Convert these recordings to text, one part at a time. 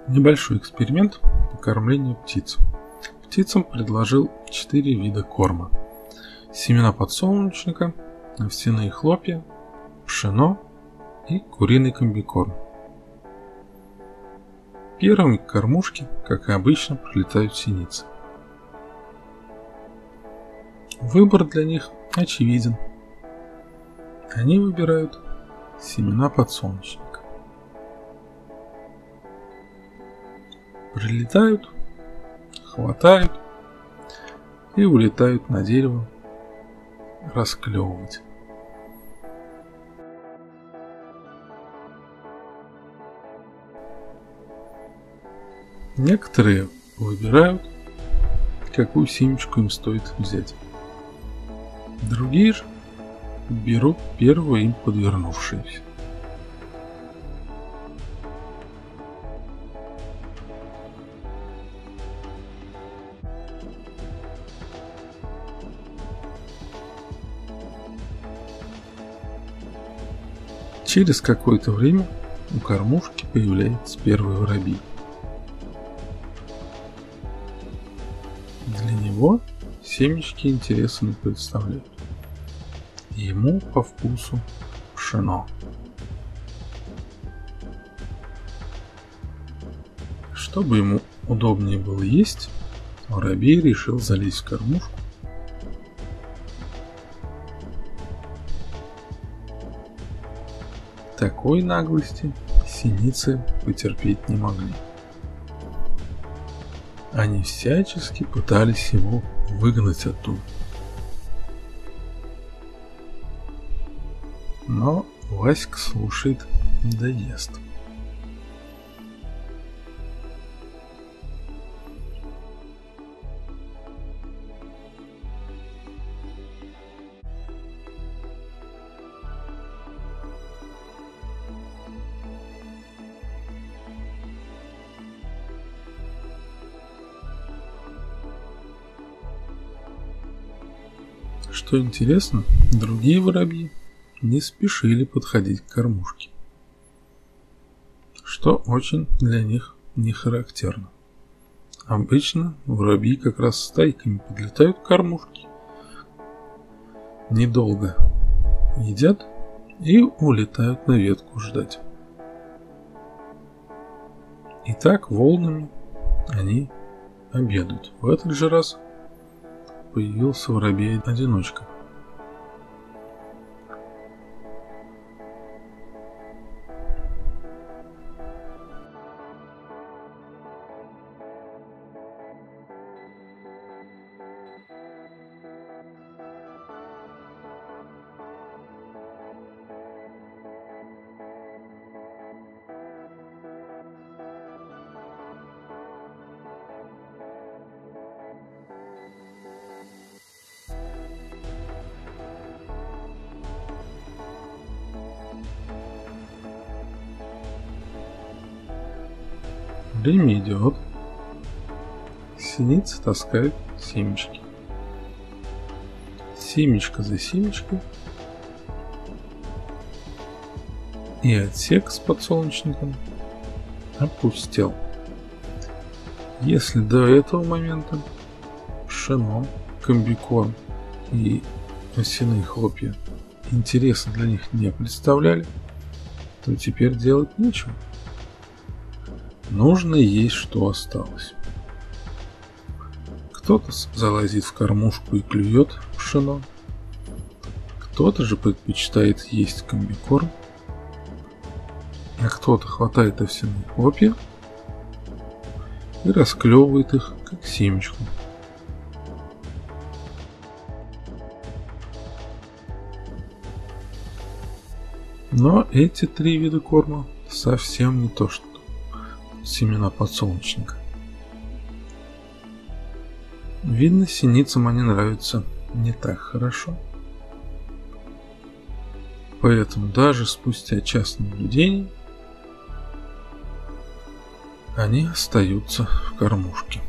Небольшой эксперимент по кормлению птиц. Птицам предложил 4 вида корма: семена подсолнечника, овсяные хлопья, пшено и куриный комбикорм. Первыми к кормушке, как и обычно, прилетают синицы. Выбор для них очевиден. Они выбирают семена подсолнечника. Прилетают, хватают и улетают на дерево расклевывать. Некоторые выбирают, какую семечку им стоит взять. Другие же берут первую им подвернувшуюся. Через какое-то время у кормушки появляется первый воробей. Для него семечки интереса не представляют. Ему по вкусу пшено. Чтобы ему удобнее было есть, воробей решил залезть в кормушку. Такой наглости синицы потерпеть не могли. Они всячески пытались его выгнать оттуда. Но Васька слушает, да ест. Что интересно, другие воробьи не спешили подходить к кормушке, что очень для них не характерно. Обычно воробьи как раз стайками подлетают к кормушке, недолго едят и улетают на ветку ждать. И так волнами они обедают. В этот же раз появился воробей-одиночка. Время идет. Синицы таскают семечки. Семечко за семечкой. И отсек с подсолнечником опустел. Если до этого момента пшено, комбикорм и овсяные хлопья интереса для них не представляли, то теперь делать нечего. Нужно есть, что осталось. Кто-то залазит в кормушку и клюет пшено, кто-то же предпочитает есть комбикорм, а кто-то хватает овсяные хлопья и расклевывает их, как семечку. Но эти 3 вида корма совсем не то, что семена подсолнечника. Видно, синицам они нравятся не так хорошо. Поэтому даже спустя час наблюдений они остаются в кормушке.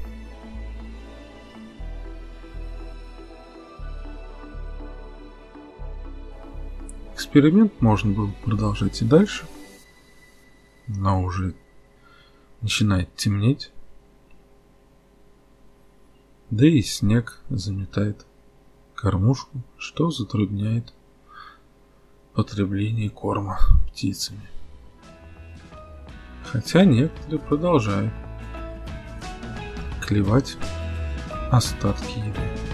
Эксперимент можно было продолжать и дальше, но уже Начинает темнеть, да и снег заметает кормушку, что затрудняет потребление корма птицами. Хотя некоторые продолжают клевать остатки еды.